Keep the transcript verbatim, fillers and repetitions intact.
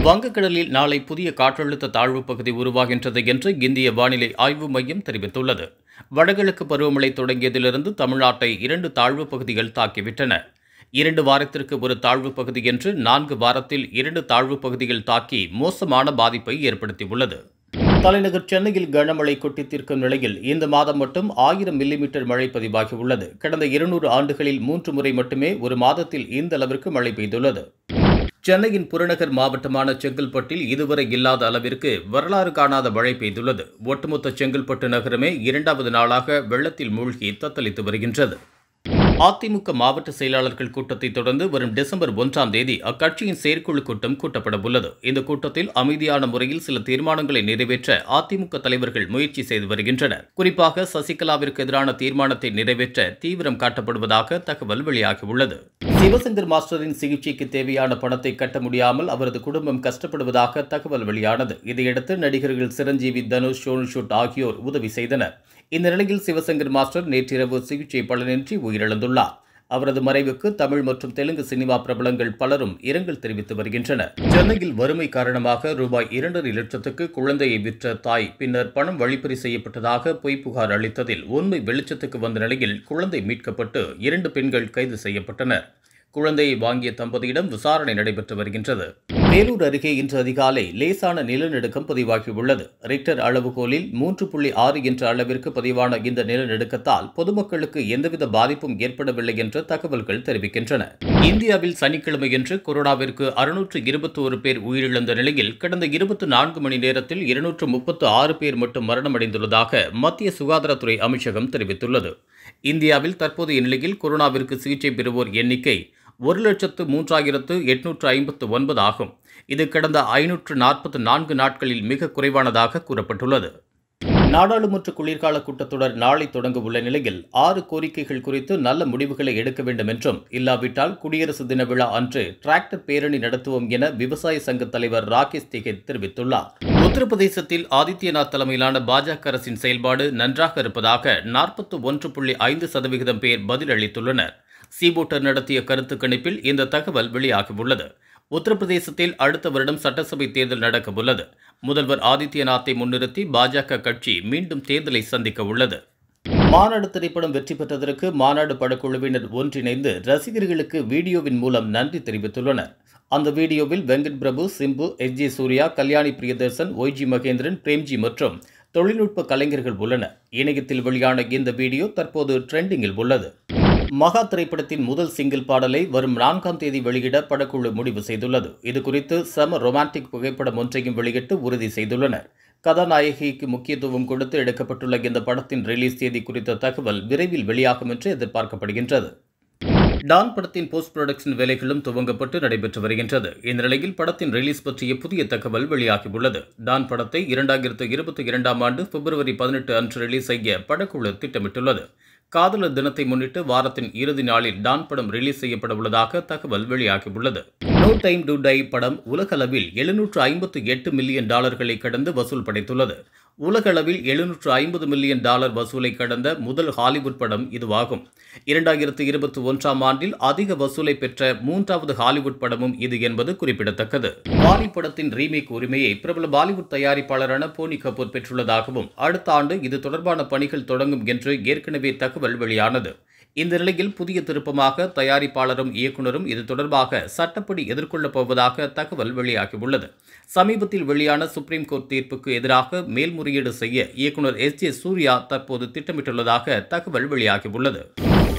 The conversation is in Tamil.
வங்கக்கடலில் நாளை புதிய காற்றழுத்த தாழ்வு பகுதி உருவாகின்றது என்று இந்திய வானிலை ஆய்வு மையம் தெரிவித்துள்ளது. வடகிழக்கு பருவமழை தொடங்கியதிலிருந்து தமிழ்நாட்டை இரண்டு தாழ்வு பகுதிகள் தாக்கிவிட்டன. இரண்டு வாரத்திற்கு ஒரு தாழ்வு பகுதி என்று நான்கு வாரத்தில் இரண்டு தாழ்வு பகுதிகள் தாக்கி மோசமான பாதிப்பை ஏற்படுத்தியுள்ளது. தலைநகர் சென்னையில் கனமழை கொட்டி தீர்க்கும் நிலையில் இந்த மாதம் மட்டும் ஆயிரம் மில்லிமீட்டர் மழை பதிவாகியுள்ளது. கடந்த இருநூறு ஆண்டுகளில் மூன்று முறை மட்டுமே ஒரு மாதத்தில் இந்த அளவிற்கு மழை பெய்துள்ளது. சென்னையின் புறநகர் மாவட்டமான செங்கல்பட்டில் இதுவரை இல்லாத அளவிற்கு வரலாறு காணாத மழை பெய்துள்ளது. ஒட்டுமொத்த செங்கல்பட்டு நகரமே இரண்டாவது நாளாக வெள்ளத்தில் மூழ்கி தத்தளித்து வருகின்றது. அதிமுக மாவட்ட செயலாளர்கள் கூட்டத்தை தொடர்ந்து வரும் டிசம்பர் ஒன்றாம் தேதி அக்கட்சியின் செயற்குழு கூட்டம் கூட்டப்பட உள்ளது. இந்த கூட்டத்தில் அமைதியான முறையில் சில தீர்மானங்களை நிறைவேற்ற அதிமுக தலைவர்கள் முயற்சி செய்து வருகின்றனர். குறிப்பாக சசிகலாவிற்கு எதிரான தீர்மானத்தை நிறைவேற்ற தீவிரம் காட்டப்படுவதாக தகவல் வெளியாகியுள்ளது. சிவசங்கர் மாஸ்டரின் சிகிச்சைக்கு தேவையான பணத்தை கட்ட முடியாமல் அவரது குடும்பம் கஷ்டப்படுவதாக தகவல் வெளியானது. இதையடுத்து நடிகர்கள் சிரஞ்சீவி, தனுஷ், சோனு சூட் ஆகியோர் உதவி செய்தனர். இந்த நிலையில் சிவசங்கர் மாஸ்டர் நேற்றிரவு சிகிச்சை பலனின்றி உயிரிழந்துள்ளார். அவரது மறைவுக்கு தமிழ் மற்றும் தெலுங்கு சினிமா பிரபலங்கள் பலரும் இரங்கல் தெரிவித்து வருகின்றனர். சென்னையில் வறுமை காரணமாக ரூபாய் இரண்டரை லட்சத்துக்கு குழந்தையை விற்ற தாய் பின்னர் பணம் வழிப்பறி செய்யப்பட்டதாக பொய் புகார் அளித்ததில் உண்மை வெளிச்சத்துக்கு வந்த நிலையில் குழந்தை மீட்கப்பட்டு இரண்டு பெண்கள் கைது செய்யப்பட்டனர். குழந்தையை வாங்கிய தம்பதியிடம் விசாரணை நடைபெற்று வருகின்றது. வேலூர் அருகே இன்று அதிகாலை லேசான நிலநடுக்கம் பதிவாகியுள்ளது. ரிக்டர் அளவுகோலில் மூன்று புள்ளி ஆறு என்ற அளவிற்கு பதிவான இந்த நிலநடுக்கத்தால் பொதுமக்களுக்கு எந்தவித பாதிப்பும் ஏற்படவில்லை என்று தகவல்கள் தெரிவிக்கின்றன. இந்தியாவில் சனிக்கிழமையன்று கொரோனாவிற்கு அறுநூற்று இருபத்தோரு பேர் உயிரிழந்த நிலையில் கடந்த இருபத்தி நான்கு மணி நேரத்தில் இருநூற்று முப்பத்து ஆறு பேர் மட்டும் மரணமடைந்துள்ளதாக மத்திய சுகாதாரத்துறை அமைச்சகம் தெரிவித்துள்ளது. இந்தியாவில் தற்போதைய நிலையில் கொரோனாவிற்கு சிகிச்சை பெறுவோர் எண்ணிக்கை ஒரு லட்சத்து மூன்றாயிரத்து எட்நூற்று ஐம்பத்து ஒன்பது ஆகும். இது கடந்த ஐநூற்று நாற்பத்தி நான்கு நாட்களில் மிக குறைவானதாக கூறப்பட்டுள்ளது. நாடாளுமன்ற குளிர்கால கூட்டத்தொடர் நாளை தொடங்க உள்ள நிலையில் ஆறு கோரிக்கைகள் குறித்து நல்ல முடிவுகளை எடுக்க வேண்டும் என்றும், இல்லாவிட்டால் குடியரசு தின விழா அன்று டிராக்டர் பேரணி நடத்துவோம் என விவசாய சங்க தலைவர் ராகேஷ் திகேத் தெரிவித்துள்ளார். உத்தரப்பிரதேசத்தில் ஆதித்யநாத் தலைமையிலான பாஜக அரசின் செயல்பாடு நன்றாக இருப்பதாக நாற்பத்தி ஒன்று புள்ளி ஐந்து சதவிகிதம் பேர் பதிலளித்துள்ளனர். சீபோட்டர் நடத்திய கருத்து கணிப்பில் இந்த தகவல் வெளியாகியுள்ளது. உத்தரப்பிரதேசத்தில் அடுத்த வருடம் சட்டசபை தேர்தல் நடக்க உள்ளது. முதல்வர் ஆதித்யநாத்தை முன்னிறுத்தி பாஜக கட்சி மீண்டும் தேர்தலை சந்திக்க உள்ளது. மாநாடு திரைப்படம் வெற்றி பெற்றதற்கு மாநாடு படக்குழுவினர் ஒன்றிணைந்து ரசிகர்களுக்கு வீடியோவின் மூலம் நன்றி தெரிவித்துள்ளனர். அந்த வீடியோவில் Venkat Prabhu, Simbu, S J Suryah, Kalyani Priyadarshan, Y G Mahendran, Premji மற்றும் தொழில்நுட்ப கலைஞர்கள் உள்ளனர். இணையத்தில் வெளியான இந்த வீடியோ தற்போது ட்ரெண்டிங்கில் உள்ளது. மகா திரைப்படத்தின் முதல் சிங்கிள் பாடலை வரும் நான்காம் தேதி வெளியிட படக்குழு முடிவு செய்துள்ளது. இதுகுறித்து செம ரொமான்டிக் புகைப்படம் ஒன்றையும் வெளியிட்டு உறுதி செய்துள்ளனர். கதாநாயகிக்கு முக்கியத்துவம் கொடுத்து எடுக்கப்பட்டுள்ள இந்த படத்தின் ரிலீஸ் தேதி குறித்த தகவல் விரைவில் வெளியாகும் என்று எதிர்பார்க்கப்படுகின்றது. டான் படத்தின் போஸ்ட் புரொடக்ஷன் வேலைகளும் துவங்கப்பட்டு நடைபெற்று வருகின்றது. இந்த நிலையில் படத்தின் ரிலீஸ் பற்றிய புதிய தகவல் வெளியாகியுள்ளது. டான் படத்தை இரண்டாயிரத்து இருபத்தி இரண்டாம் ஆண்டு பிப்ரவரி பதினெட்டு அன்று ரிலீஸ் செய்ய படக்குழு திட்டமிட்டுள்ளது. காதலர் தினத்தை முன்னிட்டு வாரத்தின் இறுதி நாளில் டான் படம் ரிலீஸ் செய்யப்பட உள்ளதாக தகவல் வெளியாகியுள்ளது. நோ டைம் டு டை படம் உலகளவில் எழுநூற்று ஐம்பத்து எட்டு மில்லியன் டாலர்களை கடந்து வசூல் படைத்துள்ளது. உலகளவில் எழுநூற்று ஐம்பது மில்லியன் டாலர் வசூலை கடந்த முதல் ஹாலிவுட் படம் இதுவாகும். இரண்டாயிரத்து இருபத்தி ஒன்றாம் ஆண்டில் அதிக வசூலை பெற்ற மூன்றாவது ஹாலிவுட் படமும் இது என்பது குறிப்பிடத்தக்கது. வாலி படத்தின் ரீமேக் உரிமையை பிரபல பாலிவுட் தயாரிப்பாளரான போனி கபூர் பெற்றுள்ளதாகவும் அடுத்த ஆண்டு இது தொடர்பான பணிகள் தொடங்கும் என்று ஏற்கனவே தகவல் வெளியானது. இந்த நிலையில் புதிய திருப்பமாக தயாரிப்பாளரும் இயக்குநரும் இது தொடர்பாக சட்டப்படி எதிர்கொள்ளப் போவதாக தகவல் வெளியாகியுள்ளது. சமீபத்தில் வெளியான சுப்ரீம் கோர்ட் தீர்ப்புக்கு எதிராக மேல்முறையீடு செய்ய இயக்குநர் எஸ் ஜே சூர்யா தற்போது திட்டமிட்டுள்ளதாக தகவல் வெளியாகியுள்ளது.